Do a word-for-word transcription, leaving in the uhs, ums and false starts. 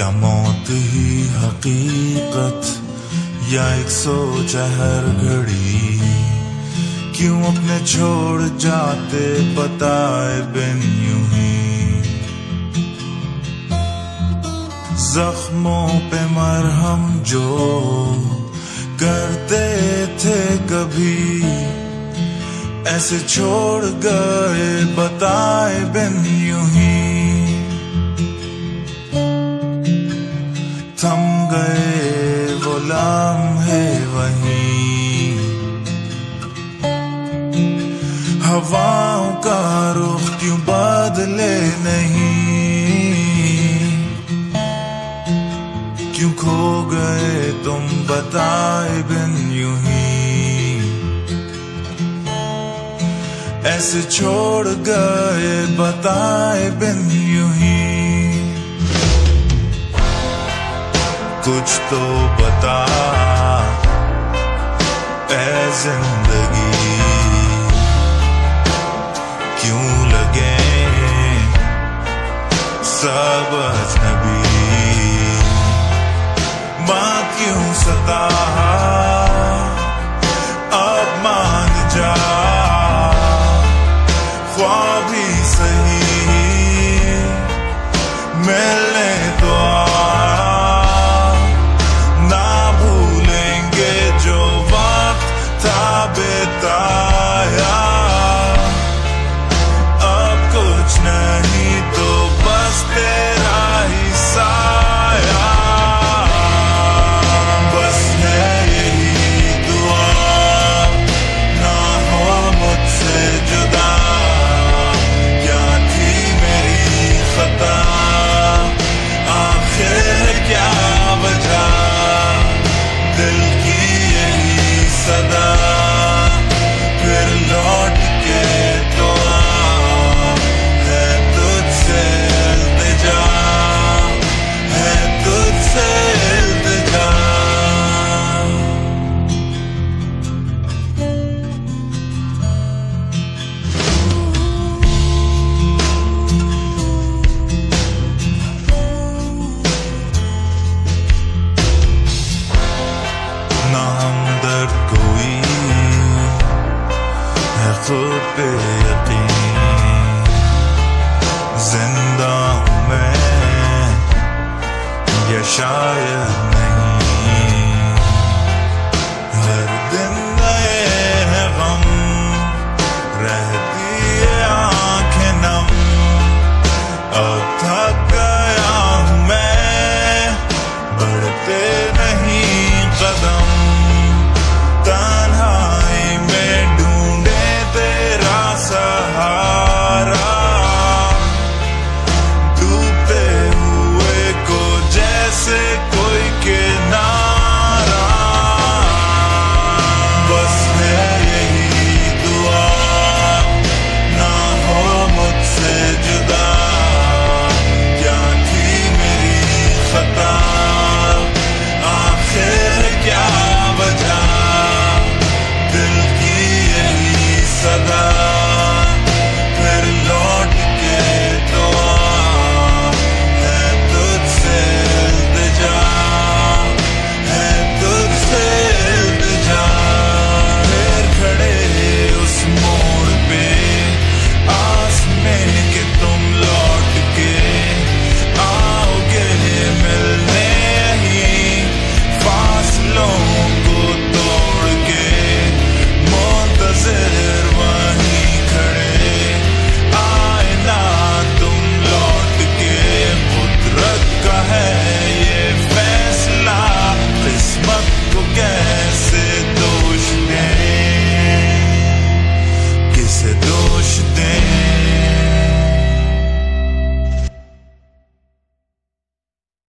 क्या मौत ही हकीकत या एक सोच है हर घड़ी, क्यों अपने छोड़ जाते बताए बिन यूं ही। जख्मों पे मरहम जो करते थे कभी, ऐसे छोड़ गए बताए बिन यूं ही। थम गए वो लम्हे वहीं, हवाओं का रुख क्यों बदले नहीं, क्यों खो गए तुम बताए बिन यूं ही। ऐसे छोड़ गए बताए बिन यूं ही। कुछ तो बता ऐ जिंदगी, क्यों लगे सब अजनबी, माँ क्यों सता